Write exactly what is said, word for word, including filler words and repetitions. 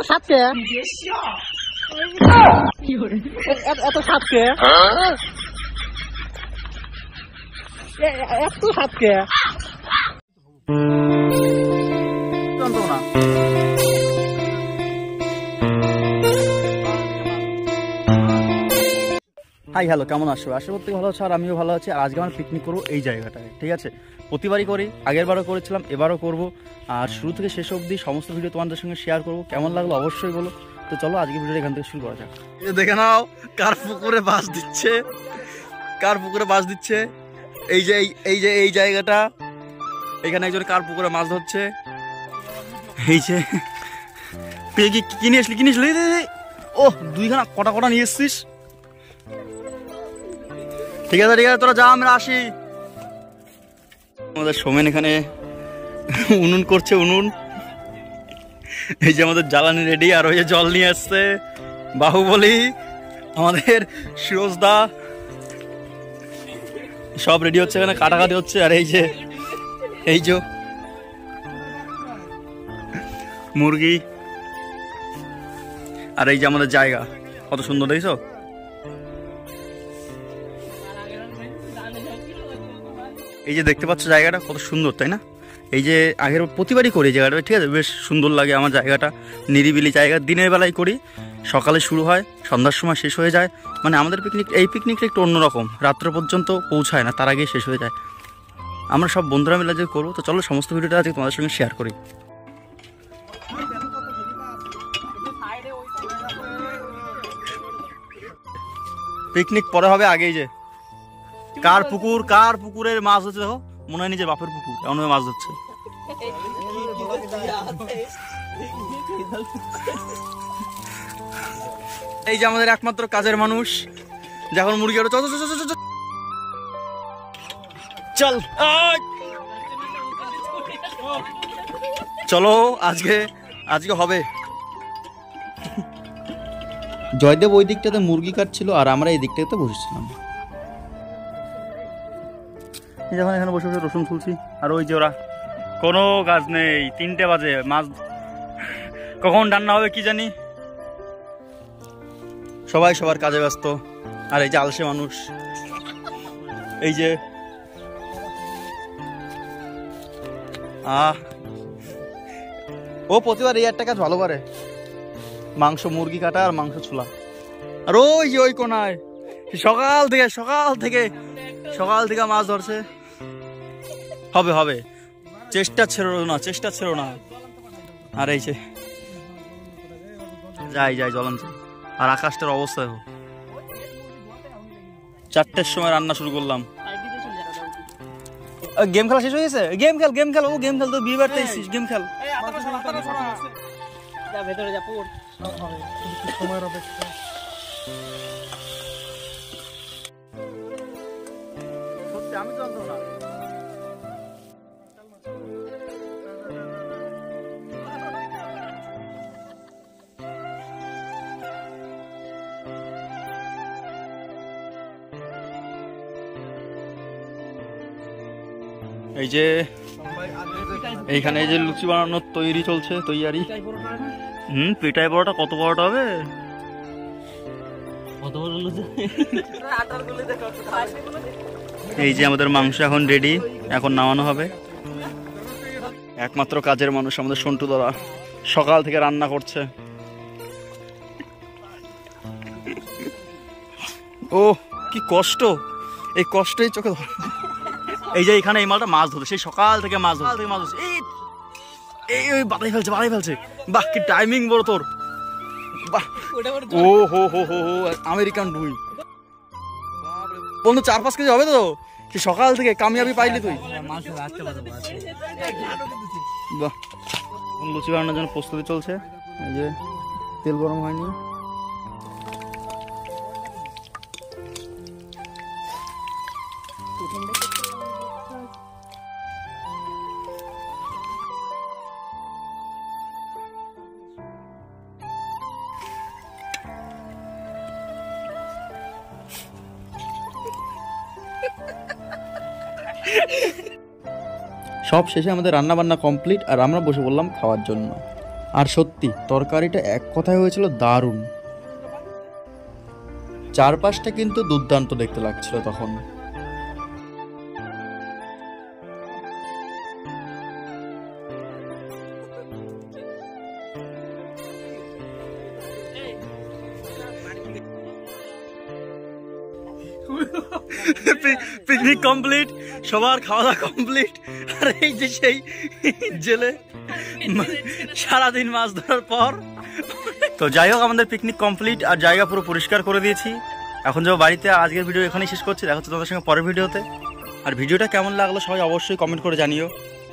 সাতকে এত সাতকে এত সাতকে যন্ত্রণা। হাই হ্যালো, কেমন আছো? আশা করতে ভালো আছো, আর আমিও ভালো আছি। আর আজকে আমরা পিকনিক করবো এই জায়গাটায়, ঠিক আছে? প্রতিবারই করি, আগের বারও করেছিলাম, এবারও করব। আর শুরু থেকে শেষ অবধি সমস্ত ভিডিও তোমাদের সঙ্গে শেয়ার করবো। কেমন লাগলো অবশ্যই বলো। তো চলো আজকে ভিডিওটা এখান থেকে শুরু করা যাক। দেখে নাও কার পুকুরে বাস দিচ্ছে, কার পুকুরে বাস দিচ্ছে। এই যে এই যে এই জায়গাটা, এখানে একজন কার পুকুরে মাছ ধরছে। এই যে কি কিনে আসলি কিনে আসলি ও দুইখানা কটা কটা নিয়ে এসছিস। ঠিক আছে ঠিক আছে, তোরা যা, আমরা আসি। আমাদের সোমেন এখানে উনুন করছে, উনুন। এই যে আমাদের জ্বালানি রেডি, আর ওই যে জল নিয়ে আসছে বাহুবলী, আমাদের সুরজদা, সব রেডি হচ্ছে, এখানে কাটাকাটি হচ্ছে। আর এই যে এই যে মুরগি, আর এই যে আমাদের জায়গা কত সুন্দর দেখছো। এই যে দেখতে পাচ্ছ জায়গাটা কত সুন্দর, তাই না? এই যে আগের প্রতিবারই করি জায়গাটা, ঠিক আছে? বেশ সুন্দর লাগে আমার জায়গাটা, নিরিবিলি জায়গা। দিনের বেলায় করি, সকালে শুরু হয়, সন্ধ্যার সময় শেষ হয়ে যায়। মানে আমাদের পিকনিক, এই পিকনিকটা একটু অন্যরকম, রাত্র পর্যন্ত পৌঁছায় না, তার আগেই শেষ হয়ে যায়। আমরা সব বন্ধুরা মিলে যে করবো। তো চলো সমস্ত ভিডিওটা আজকে তোমাদের সঙ্গে শেয়ার করি। পিকনিক পরে হবে, আগেই যে কার পুকুর, কার পুকুরের মাছ হচ্ছে দেখো, মনে হয় নিজের বাপের পুকুর, এমন মাছ ধরছে। এই যে আমাদের একমাত্র কাজের মানুষ, যখন মুরগি চল চল চলো, আজকে আজকে হবে। জয়দেব ওই দিকটাতে মুরগি কাটছিল, আর আমরা এই দিকটাতে বসেছিলাম। যখন এখানে বসে বসে রসুন ফুলছি, আর ওই যে ওরা কোনো কাজ নেই, তিনটে বাজে, মাছ কখন রান্না হবে কি জানি। সবাই সবার কাজে ব্যস্ত। আর এই যে আলসে মানুষ, এই যে আহ ও প্রতিবার এই একটা কাজ ভালো পারে, মাংস মুরগি কাটা আর মাংস ছোলা। আর ওই যে ওই কোনায় সকাল থেকে সকাল থেকে সকাল থেকে মাছ ধরছে। হবে হবে, চেষ্টা ছেড়ো না, চেষ্টা ছেড়ো না। আর এই যে যাই যাই জ্বলছে। আর আকাশটার অবস্থা দেখো, চারটের সময় রান্না শুরু করলাম। গেম খেলা শেষ হয়ে গেছে? গেম খেল, গেম খেল, ও গেম খেল, তো বিয়ে বাড়তে এসেছিস, গেম খেল। ভেতরে যা, পড়, সময়ের অপেক্ষা। সত্যি আমি জানতো না। এই যে এইখানে এই যে লুচি বানানোর তৈরি চলছে, তৈয়ারি। হুম, পিঠাই বড়টা কত বড়টা হবে? এই যে আমাদের মাংস এখন রেডি, এখন নামানো হবে। একমাত্র কাজের মানুষ আমাদের সন্টু দাদা, সকাল থেকে রান্না করছে। ও কি কষ্ট, এই কষ্টই চোখে ধরে। এই যে এখানে এই মালটা মাছ ধরে, সেই সকাল থেকে মাছ ধরে থেকে মাছ ধরছে। এই ওই বাতাই ফেলছে, বাতাই ফেলছে। বাহ কি টাইমিং বড় তোর, বাহ। ও হো হো হো হো, আমেরিকান রুই বন্ধু, চার পাঁচ কেজি হবে তো। সে সকাল থেকে কামিয়াবি পাইলি তুই। বাহ, লুচি বানানোর জন্য প্রস্তুতি চলছে। এই যে তেল গরম হয়নি। সব শেষে আমাদের রান্না বান্না কমপ্লিট, আর আমরা বসে বললাম খাওয়ার জন্য। আর সত্যি তরকারিটা এক কথায় হয়েছিল দারুণ। চারপাশটা কিন্তু দুর্দান্ত দেখতে লাগছিল তখন। পিকনিক কমপ্লিট, সবার খাওয়া দাওয়া কমপ্লিট। আর এই যে সেই জেলে সারাদিন মাছ ধরার পর। তো যাই হোক, আমাদের পিকনিক কমপ্লিট আর জায়গা পুরো পরিষ্কার করে দিয়েছি। এখন যাবো বাড়িতে। আজকের ভিডিও এখানেই শেষ করছি, দেখা হচ্ছে তোমাদের সঙ্গে পরের ভিডিওতে। আর ভিডিওটা কেমন লাগলো সবাই অবশ্যই কমেন্ট করে জানিও।